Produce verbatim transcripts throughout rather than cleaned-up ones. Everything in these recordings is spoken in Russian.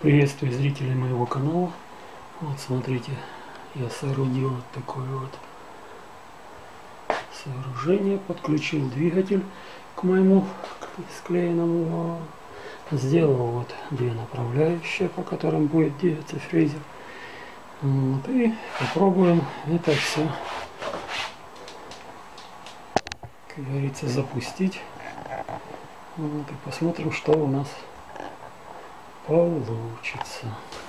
Приветствую зрителей моего канала. Вот смотрите, я соорудил вот такое вот сооружение, подключил двигатель к моему склеенному, сделал вот две направляющие, по которым будет двигаться фрезер. Вот, и попробуем это все, как говорится, запустить. Вот, и посмотрим, что у нас получится.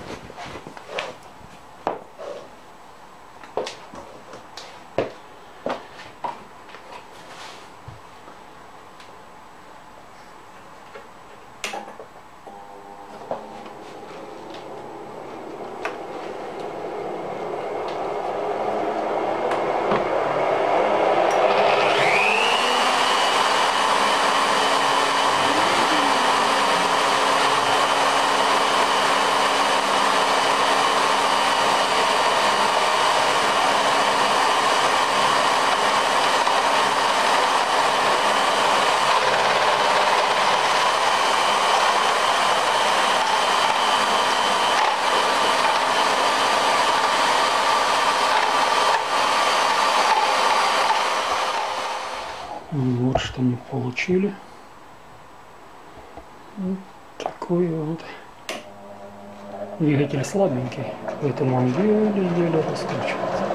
Вот что мы получили. Вот такой вот. Двигатель слабенький, поэтому он еле-еле раскручивается.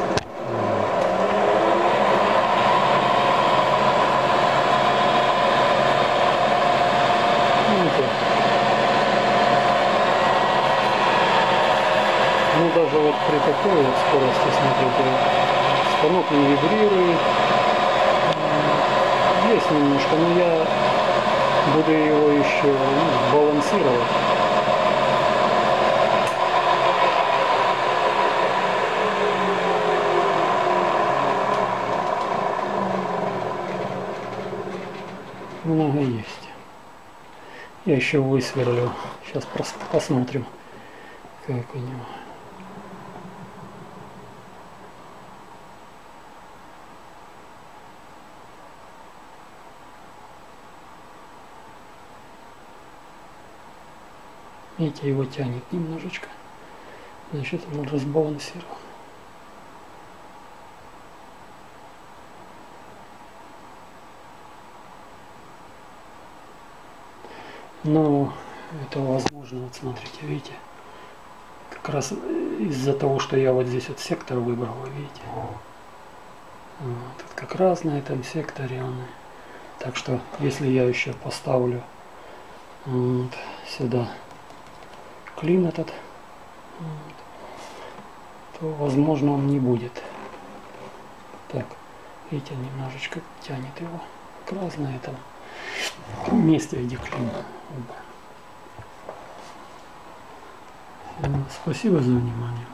Ну даже вот при такой вот скорости, смотрите, станок не вибрирует. Есть немножко, но я буду его еще ну, балансировать. Много есть. Я еще высверлю. Сейчас просто посмотрим, как у него. Видите, его тянет немножечко. Значит, он разбалансирован. Но это возможно, вот смотрите, видите, как раз из-за того, что я вот здесь вот сектор выбрал, вы видите. Вот, как раз на этом секторе он. Так что, если я еще поставлю вот сюда клин этот, вот, то возможно он не будет. Так, видите, немножечко тянет его как раз на этом месте, где клин. Спасибо за внимание.